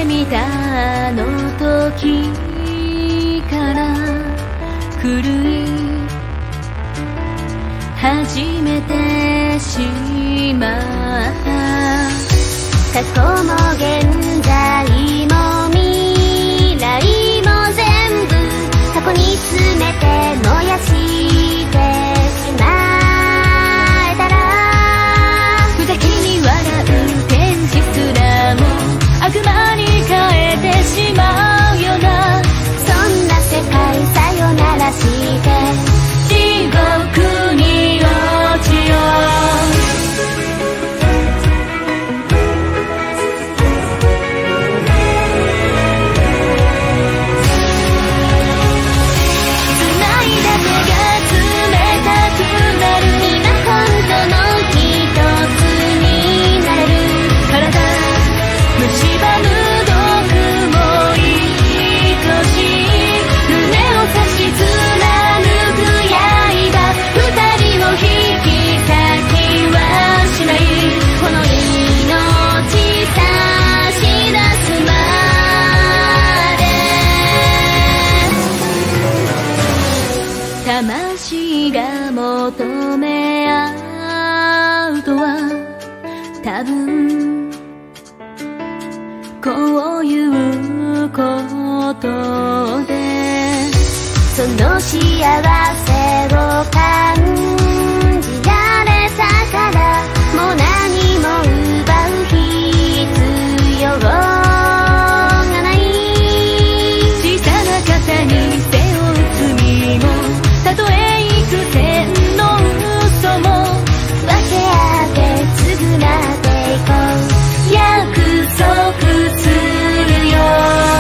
見たあの時から狂い始めてしまった。過去も現在も未来も全部過去に詰めて燃やしてしまえたら、無邪気に笑う天使すらも悪魔に変えてしまうような、そんな世界さよならして地獄に落ちよう。魂が求め合うとは多分こういうことで、その幸せを感じられたから、もう何も奪う必要がない。小さな肩に背負う罪も、たとえ幾千の嘘も分け合って償っていこう。約束するよ。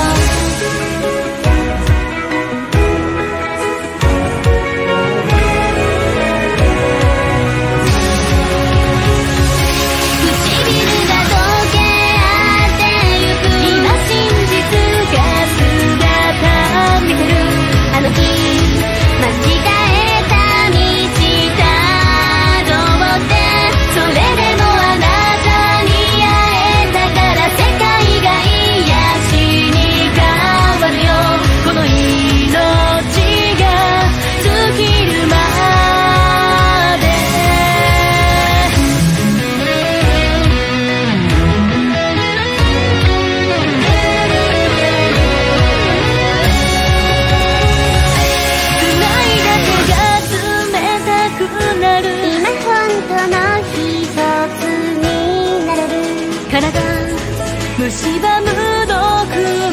唇が溶け合ってゆく、今真実が姿見せる。あの日間違えた道だと思って、それでもあなたに会えたから、世界が癒しに変わるよ。この命が尽きるまで。今本当の一つになれる。体蝕む毒